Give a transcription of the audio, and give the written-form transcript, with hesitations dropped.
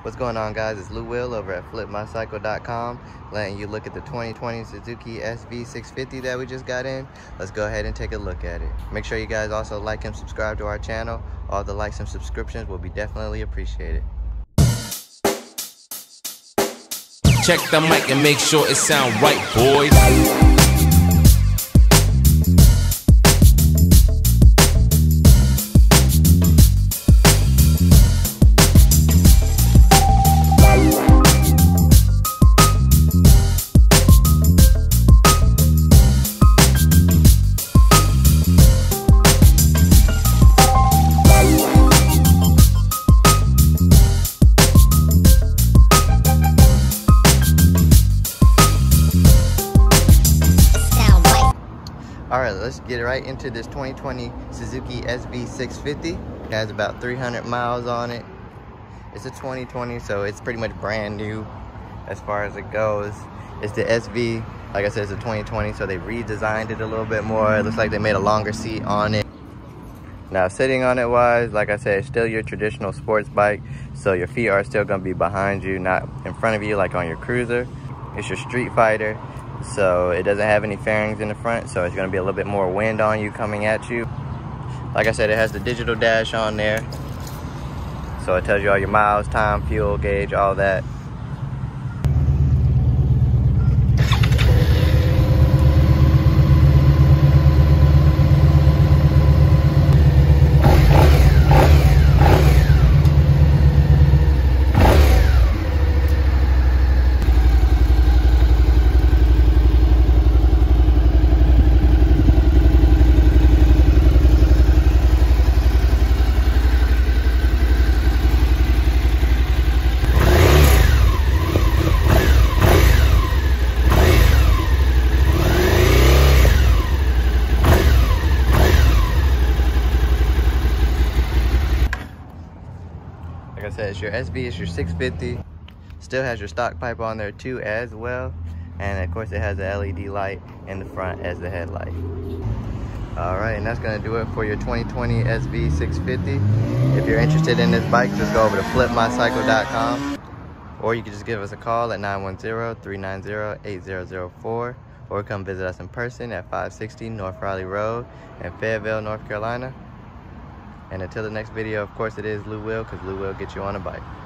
What's going on, guys? It's Lou Will over at flipmycycle.com, letting you look at the 2020 Suzuki SV650 that we just got in. Let's go ahead and take a look at it. Make sure you guys also like and subscribe to our channel. All the likes and subscriptions will be definitely appreciated. Check the mic and make sure it sound right, boys. Alright, let's get right into this 2020 Suzuki SV650. It has about 300 miles on it. It's a 2020, so it's pretty much brand new as far as it goes. It's the SV, like I said, it's a 2020, so they redesigned it a little bit more. It looks like they made a longer seat on it. Now, sitting on it wise, like I said, it's still your traditional sports bike, so your feet are still gonna be behind you, not in front of you like on your cruiser. It's your street fighter. So it doesn't have any fairings in the front, so it's going to be a little bit more wind on you coming at you. Like I said, it has the digital dash on there, so it tells you all your miles, time, fuel gauge, all that. Like I said, it's your SV, it's your 650. Still has your stock pipe on there too as well. And of course it has a LED light in the front as the headlight. Alright, and that's gonna do it for your 2020 SV650. If you're interested in this bike, just go over to flipmycycle.com. Or you can just give us a call at 910-390-8004. Or come visit us in person at 560 North Raleigh Road in Fayetteville, North Carolina. And until the next video, of course, it is Lou Will, because Lou Will get you on a bike.